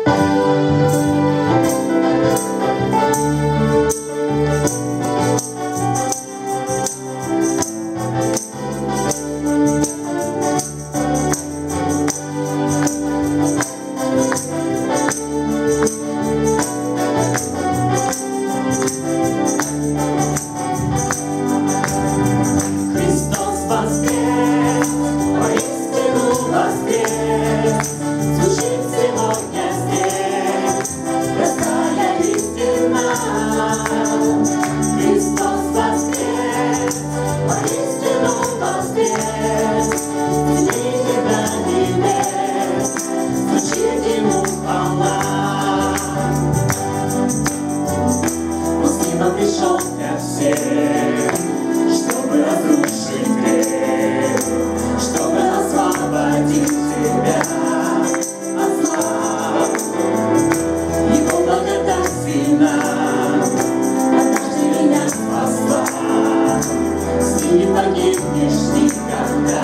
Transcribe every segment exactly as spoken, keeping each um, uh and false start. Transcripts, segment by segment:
Пришел для всех, чтобы разрушить грех, чтобы освободить тебя от зла. Его благодать сильна, однажды меня спасла, с ним не погибнешь никогда.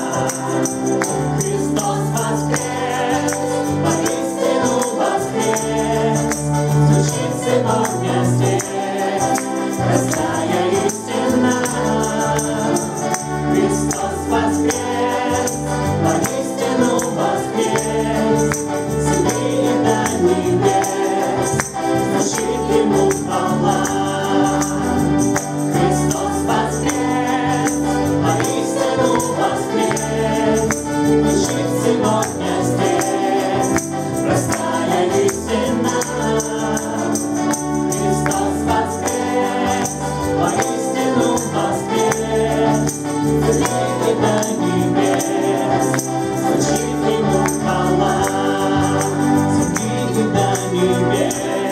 Христос воскрес, воистину воскрес, звучит сегодня здесь. Простая истина, Христос воскрес, воистину воскрес, с земли до небес, звучит Ему хвала. Христос воскрес, воистину воскрес, звучит сегодня здесь. Простая истина, Христос воскрес, воистину воскрес, с земли до небес, звучит Ему хвала, с земли до небес.